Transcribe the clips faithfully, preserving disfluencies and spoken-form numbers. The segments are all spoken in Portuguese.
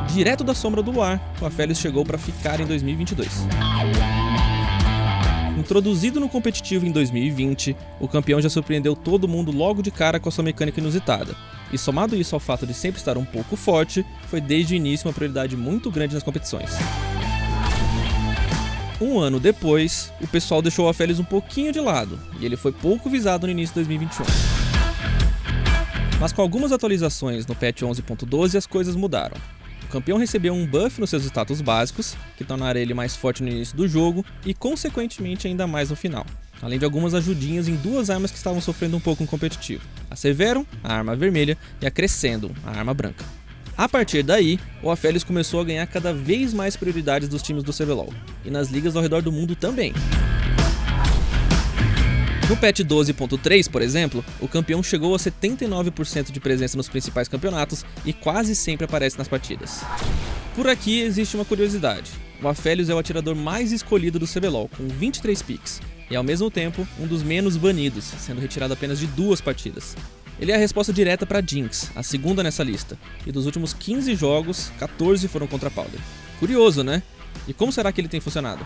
Direto da sombra do luar, o Aphelios chegou para ficar em dois mil e vinte e dois. Introduzido no competitivo em dois mil e vinte, o campeão já surpreendeu todo mundo logo de cara com a sua mecânica inusitada. E somado isso ao fato de sempre estar um pouco forte, foi desde o início uma prioridade muito grande nas competições. Um ano depois, o pessoal deixou o Aphelios um pouquinho de lado, e ele foi pouco visado no início de dois mil e vinte e um. Mas com algumas atualizações no patch onze ponto doze as coisas mudaram. O campeão recebeu um buff nos seus status básicos, que tornaram ele mais forte no início do jogo e consequentemente ainda mais no final, além de algumas ajudinhas em duas armas que estavam sofrendo um pouco no competitivo, a Severum, a arma vermelha, e a Crescendum, a arma branca. A partir daí, o Aphelios começou a ganhar cada vez mais prioridades dos times do C B L O L, e nas ligas ao redor do mundo também. No patch doze ponto três, por exemplo, o campeão chegou a setenta e nove por cento de presença nos principais campeonatos e quase sempre aparece nas partidas. Por aqui existe uma curiosidade: o Aphelios é o atirador mais escolhido do C B L O L, com vinte e três picks, e ao mesmo tempo um dos menos banidos, sendo retirado apenas de duas partidas. Ele é a resposta direta para Jinx, a segunda nessa lista, e dos últimos quinze jogos, quatorze foram contra Powder. Curioso, né? E como será que ele tem funcionado?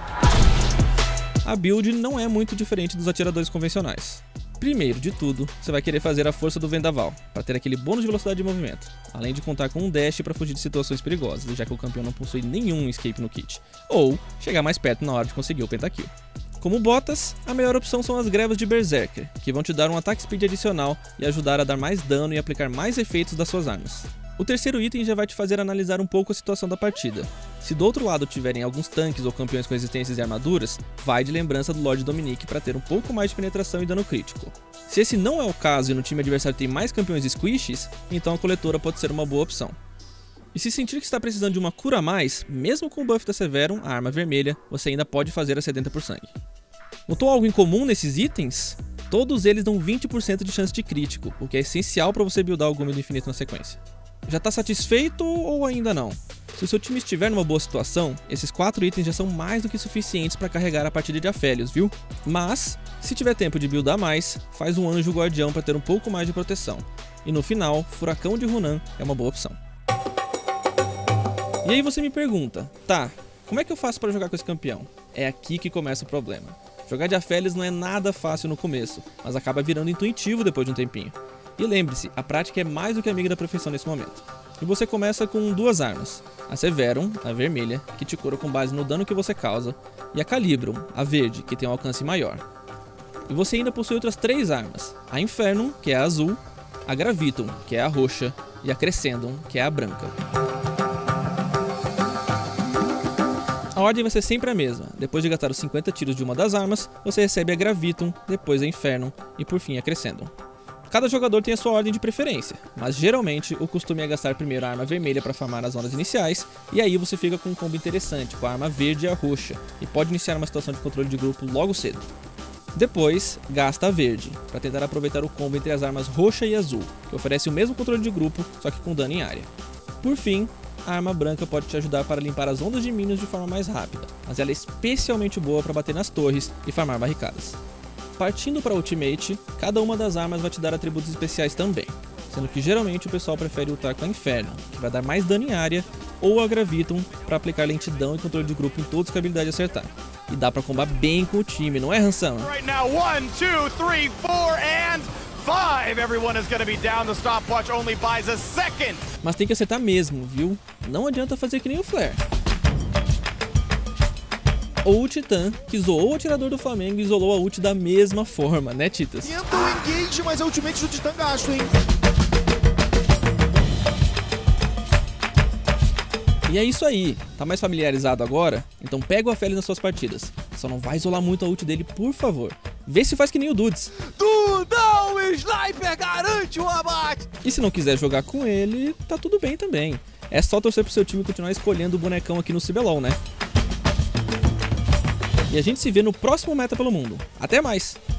A build não é muito diferente dos atiradores convencionais. Primeiro de tudo, você vai querer fazer a força do Vendaval, para ter aquele bônus de velocidade de movimento, além de contar com um dash para fugir de situações perigosas, já que o campeão não possui nenhum escape no kit, ou chegar mais perto na hora de conseguir o pentakill. Como botas, a melhor opção são as grevas de Berserker, que vão te dar um ataque speed adicional e ajudar a dar mais dano e aplicar mais efeitos das suas armas. O terceiro item já vai te fazer analisar um pouco a situação da partida. Se do outro lado tiverem alguns tanques ou campeões com resistências e armaduras, vai de lembrança do Lord Dominique para ter um pouco mais de penetração e dano crítico. Se esse não é o caso e no time adversário tem mais campeões squishies, então a coletora pode ser uma boa opção. E se sentir que está precisando de uma cura a mais, mesmo com o buff da Severum, a arma vermelha, você ainda pode fazer a sedenta por sangue. Notou algo em comum nesses itens? Todos eles dão vinte por cento de chance de crítico, o que é essencial para você buildar o Gume do Infinito na sequência. Já está satisfeito ou ainda não? Se o seu time estiver numa boa situação, esses quatro itens já são mais do que suficientes para carregar a partida de Aphelios, viu? Mas, se tiver tempo de buildar mais, faz um Anjo Guardião para ter um pouco mais de proteção. E no final, Furacão de Runaan é uma boa opção. E aí você me pergunta, tá, como é que eu faço para jogar com esse campeão? É aqui que começa o problema. Jogar de Aphelios não é nada fácil no começo, mas acaba virando intuitivo depois de um tempinho. E lembre-se, a prática é mais do que amiga da perfeição nesse momento. E você começa com duas armas, a Severum, a vermelha, que te cura com base no dano que você causa, e a Calibrum, a verde, que tem um alcance maior. E você ainda possui outras três armas, a Infernum, que é a azul, a Gravitum, que é a roxa, e a Crescendum, que é a branca. A ordem vai ser sempre a mesma. Depois de gastar os cinquenta tiros de uma das armas, você recebe a Gravitum, depois a Infernum e por fim a Crescendum. Cada jogador tem a sua ordem de preferência, mas geralmente o costume é gastar primeiro a arma vermelha para farmar as zonas iniciais, e aí você fica com um combo interessante com a arma verde e a roxa, e pode iniciar uma situação de controle de grupo logo cedo. Depois, gasta a verde, para tentar aproveitar o combo entre as armas roxa e azul, que oferece o mesmo controle de grupo, só que com dano em área. Por fim, a arma branca pode te ajudar para limpar as ondas de minions de forma mais rápida, mas ela é especialmente boa para bater nas torres e farmar barricadas. Partindo para Ultimate, cada uma das armas vai te dar atributos especiais também, sendo que geralmente o pessoal prefere ultar com a Infernum, que vai dar mais dano em área, ou a Gravitum para aplicar lentidão e controle de grupo em todos que a habilidade acertar. E dá para combar bem com o time, não é, Hansan? Right now, one, two, three, four, and five. Everyone is gonna be down. The stopwatch only buys a second. Mas tem que acertar mesmo, viu? Não adianta fazer que nem o Flare. Ou o Titã, que zoou o atirador do Flamengo e isolou a ult da mesma forma, né, Titas? Tenta o engage, mas a ultimate do Titã gasto, hein? E é isso aí, tá mais familiarizado agora? Então pega o Aphelios nas suas partidas. Só não vai isolar muito a ult dele, por favor. Vê se faz que nem o Dudes. Dudão Sniper garante o abate! E se não quiser jogar com ele, tá tudo bem também. É só torcer pro seu time continuar escolhendo o bonecão aqui no C B L O L, né? E a gente se vê no próximo Meta pelo Mundo. Até mais!